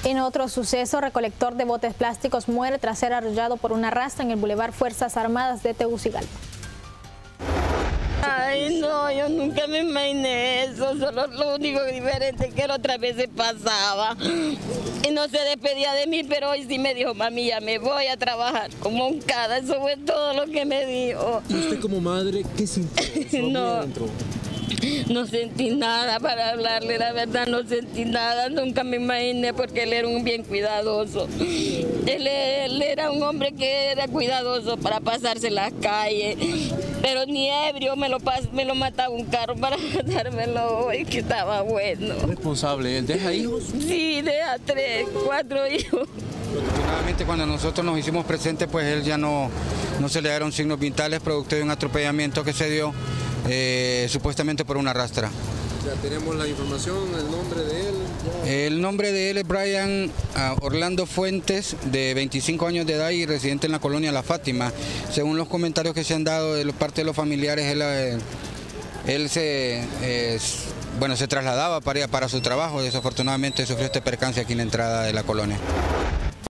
En otro suceso, recolector de botes plásticos muere tras ser arrollado por una rastra en el Boulevard Fuerzas Armadas de Tegucigalpa. Ay, no, yo nunca me imaginé eso, solo lo único diferente que la otra vez se pasaba y no se despedía de mí, pero hoy sí me dijo, mami, ya me voy a trabajar con Moncada, eso fue todo lo que me dijo. ¿Y usted como madre qué sintió? No sentí nada para hablarle, la verdad no sentí nada, nunca me imaginé porque él era un bien cuidadoso. Él era un hombre que era cuidadoso para pasarse las calles, pero ni ebrio me lo mataba un carro para matármelo hoy, que estaba bueno. ¿Responsable? ¿Él deja hijos? Sí, deja 3, 4 hijos. Afortunadamente cuando nosotros nos hicimos presentes, pues él ya no se le dieron signos vitales producto de un atropellamiento que se dio supuestamente por una rastra. Ya tenemos la información, el nombre de él. Ya. El nombre de él es Brian Orlando Fuentes, de 25 años de edad y residente en la colonia La Fátima. Según los comentarios que se han dado de parte de los familiares, él se trasladaba para su trabajo y desafortunadamente sufrió este percance aquí en la entrada de la colonia.